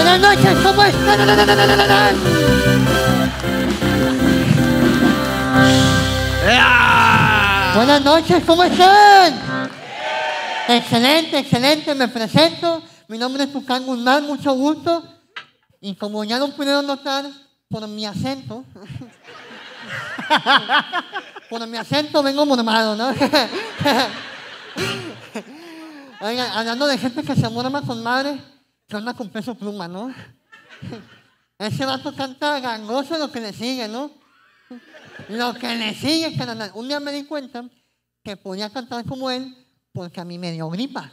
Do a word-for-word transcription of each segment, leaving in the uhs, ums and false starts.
Buenas noches, ¿cómo están? Buenas noches, ¿cómo están? Excelente, excelente, me presento. Mi nombre es Tucán Guzmán, mucho gusto. Y como ya lo pudieron notar por mi acento, por mi acento vengo mormado, ¿no? Oigan, hablando de gente que se morma con madre, que anda con Peso Pluma, ¿no? Ese vato canta gangoso lo que le sigue, ¿no? Lo que le sigue, carnal. Un día me di cuenta que podía cantar como él porque a mí me dio gripa.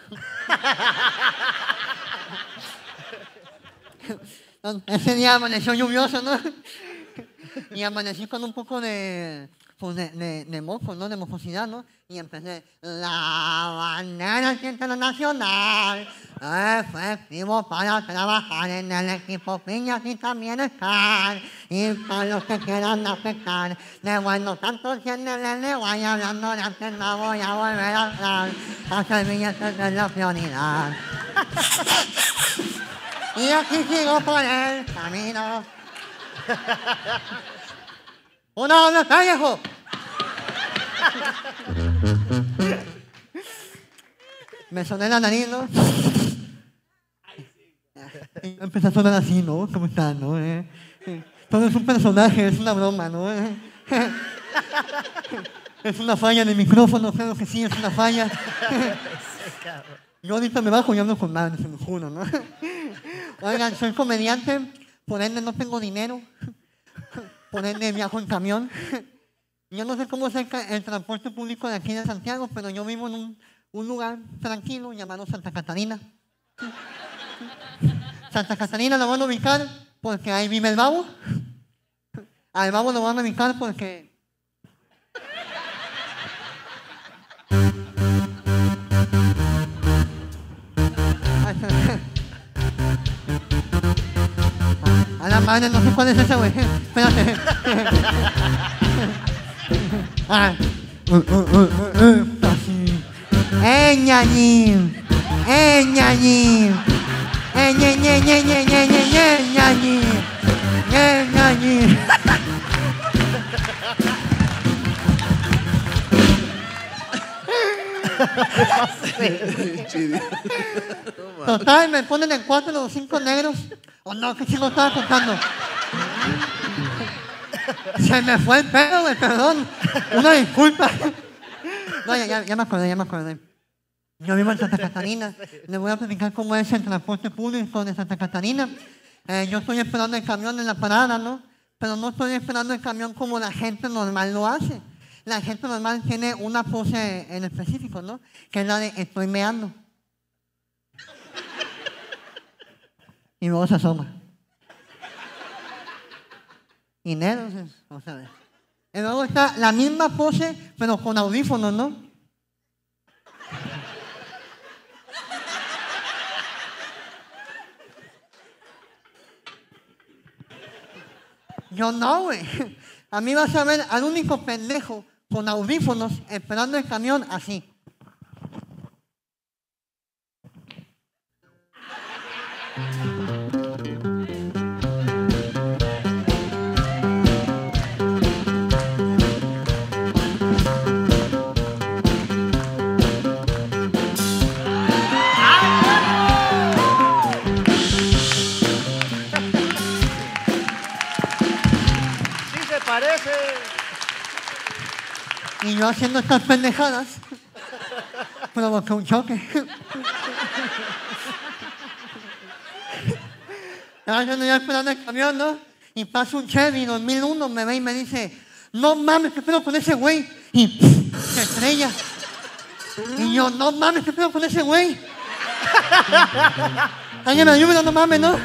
Ese día amaneció lluvioso, ¿no? Y amanecí con un poco de, pues de, de, de moco, ¿no? De mocosidad, ¿no? Y empecé, la bandera internacional es efectivo para trabajar en el equipo Piñas y también estar. Y para los que quieran afectar, de bueno tanto tiene el le vaya hablando de antes no voy a volver a hablar. Hacer billetes de la prioridad. Y aquí sigo por el camino. ¡Una doble pellejo! Me soné la nariz, ¿no? Empecé a sonar así, ¿no? ¿Cómo están, no? ¿Eh? Todo es un personaje, es una broma, ¿no? ¿Eh? Es una falla de micrófono, creo que sí, es una falla. Yo ahorita me bajo y hablo con madre, se lo juro, ¿no? Oigan, soy comediante, por ende no tengo dinero, por ende viajo en camión. Yo no sé cómo es el, el transporte público de aquí de Santiago, pero yo vivo en un, un lugar tranquilo llamado Santa Catarina. Santa Catarina lo van a ubicar porque ahí vive el babo. Al babo lo van a ubicar porque... A la madre, no sé cuál es ese, güey. Espérate. Ah. Uh, uh, uh, uh, uh. Así. ¡Eh, ñañín! ¡Eh, ñañín! ¡Eh, ñe, ñe, ñe, ñe, ñe, ñe, ñe, ñañín! ¡Eh, ñañín! Total, me ponen en cuatro los cinco negros. O oh, no, que si lo estaba contando. Se me fue el pedo, güey, perdón. Una disculpa. No, ya, ya, ya me acordé, ya me acordé. Yo vivo en Santa Catarina. Les voy a platicar cómo es el transporte público de Santa Catarina. Eh, yo estoy esperando el camión en la parada, ¿no? Pero no estoy esperando el camión como la gente normal lo hace. La gente normal tiene una pose en específico, ¿no? Que es la de estoy meando. Y luego se asoma. Y negros, o sea, y luego está la misma pose, pero con audífonos, ¿no? Yo no, güey. A mí vas a ver al único pendejo con audífonos esperando el camión así. Parece. Y yo haciendo estas pendejadas provoqué un choque. Estaba yo ya esperando el camión, ¿no? Y pasa un Chevy dos mil uno, me ve y me dice, no mames, ¿qué pedo con ese güey? Y pff, se estrella. Y yo, no mames, ¿qué pedo con ese güey? Alguien me ayuda, no mames, ¿no?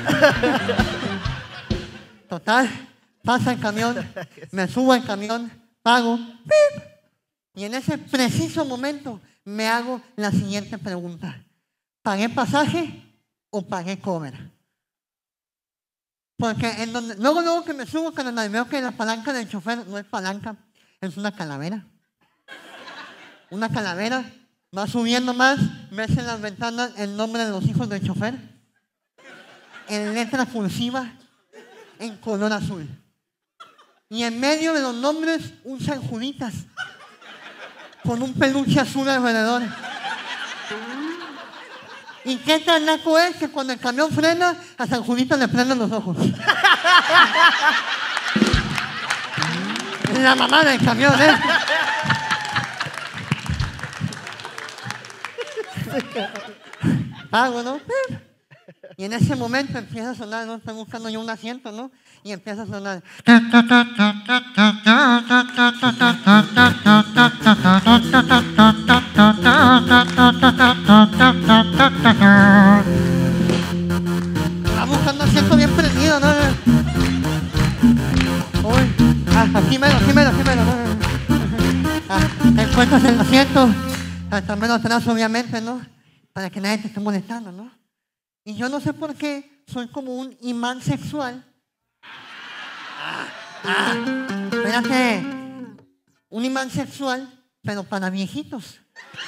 Total. Pasa el camión, me subo al camión, pago, ¡pip! Y en ese preciso momento me hago la siguiente pregunta. ¿Pagué pasaje o pagué cover? Porque en donde, luego, luego que me subo, carnal, veo que la palanca del chofer no es palanca, es una calavera. Una calavera, va subiendo más, ves en las ventanas el nombre de los hijos del chofer. en letra cursiva en color azul. Y en medio de los nombres un San Juditas con un peluche azul alrededor. ¿Y qué tan naco es que cuando el camión frena, a San Juditas le prenden los ojos? La mamá del camión, ¿eh? Pago, ¿no? Y en ese momento empieza a sonar, ¿no? Estoy buscando yo un asiento, ¿no? Y empieza a sonar. Está buscando asiento bien prendido, ¿no? Uy, ah, aquí menos, aquí menos, aquí menos, ¿no? Ah, encuentras el asiento, hasta menos atrás, obviamente, ¿no? Para que nadie te esté molestando, ¿no? Y yo no sé por qué soy como un imán sexual. Ah, ah, espérate, un imán sexual, pero para viejitos.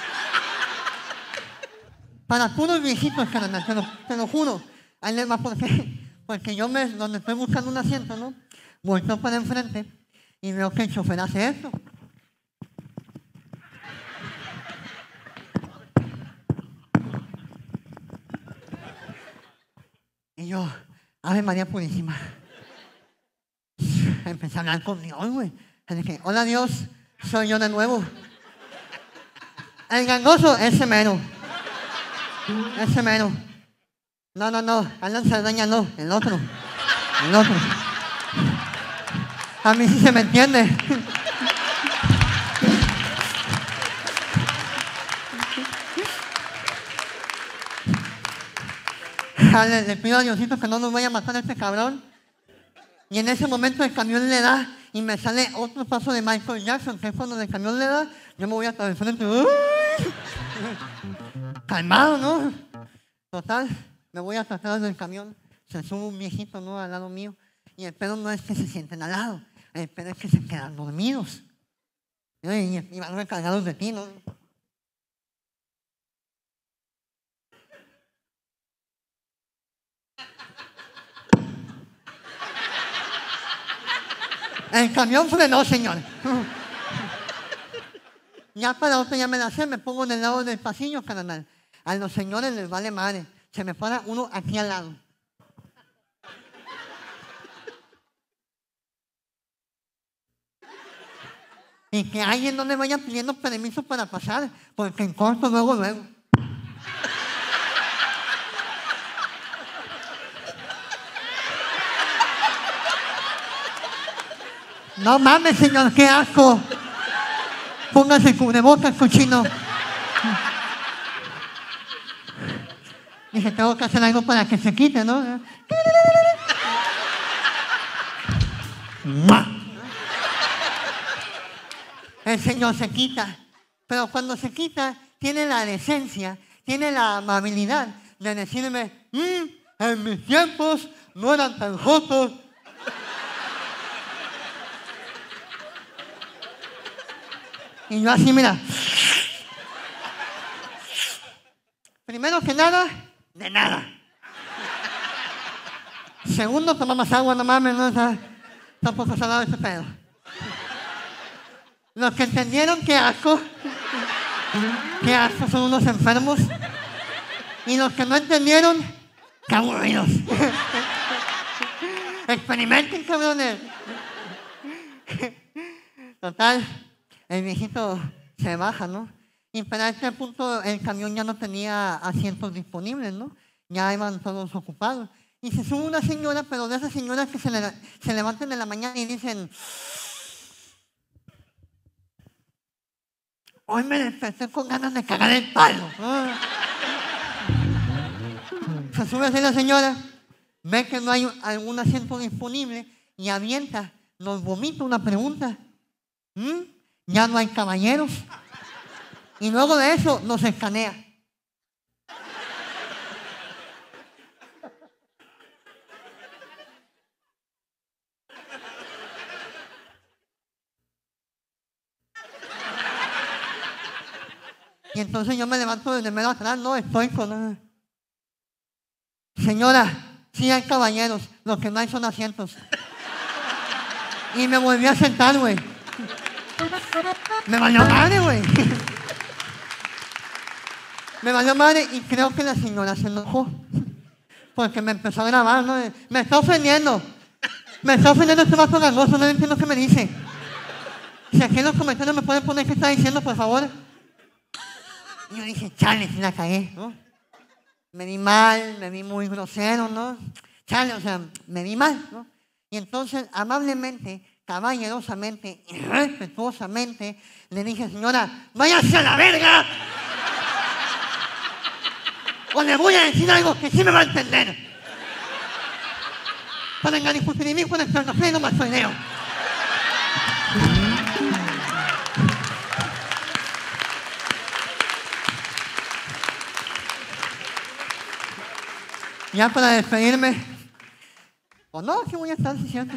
Para puros viejitos, carnal, te lo, te lo juro. Ahí les va por qué. Porque yo me, donde estoy buscando un asiento, ¿no? Volteo para enfrente y veo que el chofer hace esto. Y yo, Ave María Purísima. Empecé a hablar con Dios, güey. Dije, hola Dios, soy yo de nuevo. El gangoso, ese mero. Ese mero. No, no, no, Alan Saldaña no, el otro. El otro. A mí sí se me entiende. Le, le pido a Diosito que no nos vaya a matar a este cabrón. Y en ese momento el camión le da y me sale otro paso de Michael Jackson, que es cuando el camión le da, yo me voy hasta el frente. ¡Uy! Calmado, ¿no? Total, me voy hasta atrás del camión, se sube un viejito, ¿no? Al lado mío. Y el pedo no es que se sienten al lado, el pedo es que se quedan dormidos. Y, y, y van recargados de ti, ¿no? El camión frenó, señor. Ya para otro ya me la sé, me pongo en el lado del pasillo, carnal. A los señores les vale madre. Se me para uno aquí al lado. Y que alguien no le vaya pidiendo permiso para pasar, porque en corto luego, luego. No mames, señor, qué asco. Póngase el cubrebocas, cochino. Dije, tengo que hacer algo para que se quite, ¿no? El señor se quita, pero cuando se quita, tiene la decencia, tiene la amabilidad de decirme, mmm, en mis tiempos no eran tan jotos. Y yo así, mira. Primero que nada, de nada. Segundo, toma más agua, no mames, no está tampoco salado este pedo. Los que entendieron, qué asco. Qué asco, son unos enfermos. Y los que no entendieron, qué aburridos. Experimenten, cabrones. Total. El viejito se baja, ¿no? Y para este punto el camión ya no tenía asientos disponibles, ¿no? Ya iban todos ocupados. Y se sube una señora, pero de esas señoras que se, le, se levantan en la mañana y dicen, hoy me desperté con ganas de cagar el palo. ¿No? Se sube así la señora, ve que no hay algún asiento disponible y avienta, nos vomita una pregunta. ¿Mm? Ya no hay caballeros. Y luego de eso nos escanea. Y entonces yo me levanto desde medio atrás, no, estoy con... Señora, Sí hay caballeros, lo que no hay son asientos. Y me volví a sentar, güey. Me valió madre, güey. Me valió madre y creo que la señora se enojó. Porque me empezó a grabar, ¿no? Me está ofendiendo. Me está ofendiendo este vaso gangoso, no entiendo qué me dice. Si aquí en los comentarios me pueden poner qué está diciendo, por favor. Y yo dije, chale, si la cagué, ¿no? Me vi mal, me vi muy grosero, ¿no? Chale, o sea, me vi mal, ¿no? Y entonces, amablemente, caballerosamente y respetuosamente, le dije, señora, váyase a la verga. O le voy a decir algo que sí me va a entender. Para engañar por mí, con el no más soy Leo. Ya para despedirme, o no, ¿qué voy a estar diciendo?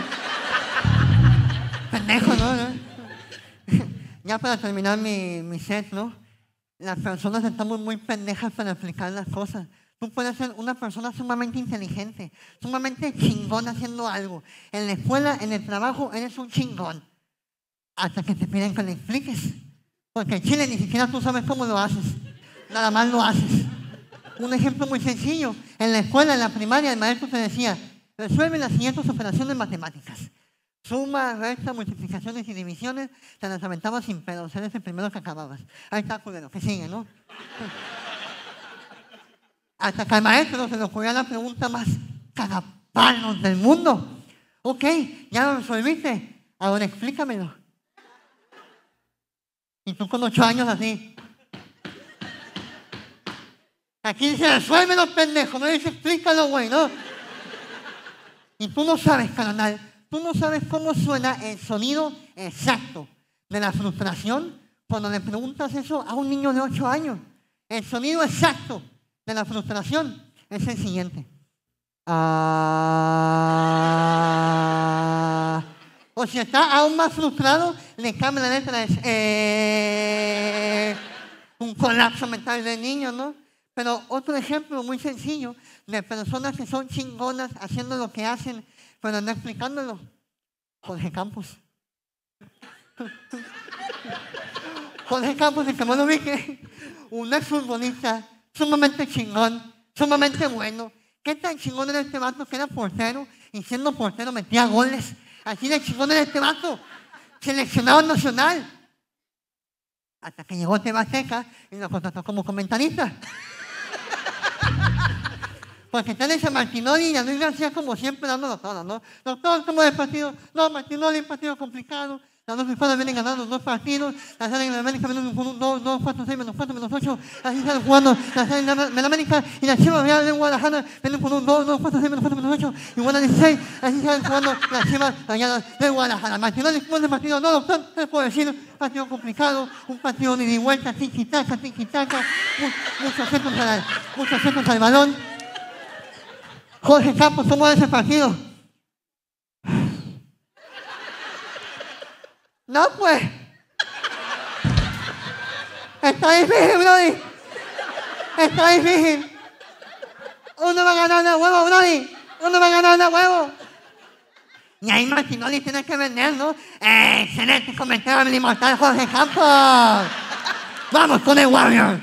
Pendejo, ¿no? ¿no? Ya para terminar mi, mi set, ¿no? Las personas estamos muy pendejas para explicar las cosas. Tú puedes ser una persona sumamente inteligente, sumamente chingón haciendo algo. En la escuela, en el trabajo, eres un chingón. Hasta que te piden que le expliques. Porque en Chile ni siquiera tú sabes cómo lo haces. Nada más lo haces. Un ejemplo muy sencillo. En la escuela, en la primaria, el maestro te decía, resuelve las siguientes operaciones matemáticas. Suma, resta, multiplicaciones y divisiones, te las aventabas sin pedos. Eres el primero que acababas. Ahí está, culero, que sigue, ¿no? Hasta que al maestro se le ocurrió la pregunta más cagapalos del mundo. Ok, ya lo resolviste, ahora explícamelo. Y tú con ocho años así. Aquí dice, resuélvelo, pendejo, no dice, explícalo, güey, ¿no? Y tú no sabes, carnal, tú no sabes cómo suena el sonido exacto de la frustración cuando le preguntas eso a un niño de ocho años. El sonido exacto de la frustración es el siguiente. Ah. O si está aún más frustrado, le cambia la letra. Es eh, un colapso mental del niño, ¿no? Pero otro ejemplo muy sencillo de personas que son chingonas haciendo lo que hacen, pero no explicándolo. Jorge Campos. Jorge Campos, el que no lo vi, que un exfutbolista sumamente chingón, sumamente bueno. ¿Qué tan chingón era este vato que era portero? Y siendo portero metía goles. Así de chingón era este vato. Seleccionado nacional. Hasta que llegó Teba Seca y lo contrató como comentarista. Porque está ese Martinoli y a Luis García como siempre dándolo todo, ¿no? Doctor, ¿cómo es el partido? No, Martinoli, un partido complicado. Las dos hispanas vienen ganando los dos partidos. La salen en América menos un dos, dos, cuatro, seis, menos cuatro, menos ocho. Así están jugando. La salen en América y la Chivas Real de Guadalajara vienen con un dos, dos, cuatro, seis, menos cuatro, menos ocho. Y Guadalajara dieciséis. Así están jugando las Chivas Rayadas de Guadalajara. Martinoli, ¿cómo es el partido? No, doctor, no le puedo decir. Un partido complicado, un partido de ida y vuelta, tiki-taka, tiki-taka. Muchos centros al, muchos centros al balón. Jorge Campos, ¿cómo es ese partido? No, pues. Está difícil, Brody. Está difícil. Uno va a ganar de huevo, Brody. Uno va a ganar de huevo. Y ahí Martinoli tiene que vender, ¿no? Eh, excelente comentario del inmortal Jorge Campos. Vamos con el Warrior.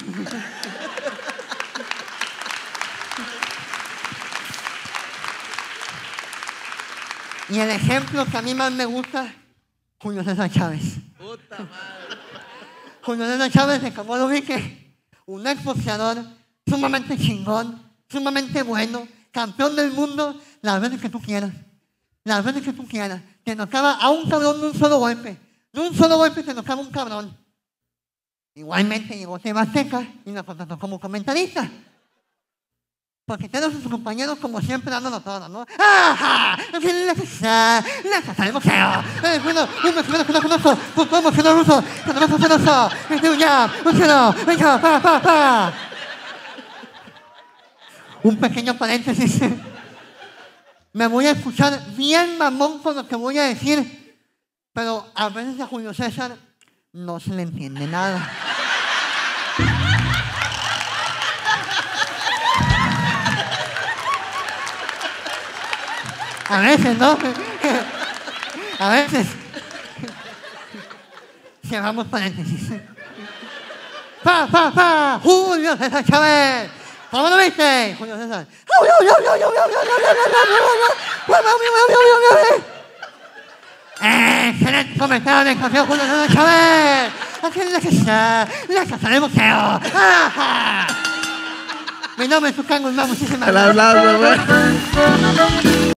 Y el ejemplo que a mí más me gusta, Julio César Chávez. Puta madre. Julio César Chávez, de como lo dije, un exboxeador sumamente chingón, sumamente bueno, campeón del mundo, las veces que tú quieras. Las veces que tú quieras. Te nocaba a un cabrón de un solo golpe. De un solo golpe te nocaba un cabrón. Igualmente llegó Teba Seca y lo contrató como comentarista. Porque todos sus compañeros, como siempre, dándolo todo, ¿no? ¡Ajá! La casa, la casa del boxeo. Bueno, un mexicano que no conozco, un boxeador ruso, que no me hace eso. Es de un jab, un cero, venga, pa, pa, pa. Un pequeño paréntesis. Me voy a escuchar bien mamón con lo que voy a decir, pero a veces a Julio César no se le entiende nada. A veces, ¿no? A veces. Cerramos paréntesis. ¡Pa, pa, pa! ¡Julio César Chávez! ¿Cómo lo viste? Julio César. ¡Excelente comentario del campeón Julio César Chávez! ¡Aquí es necesidad! ¡La casa del museo! Mi nombre es Tucán Guzmán, muchísimas gracias.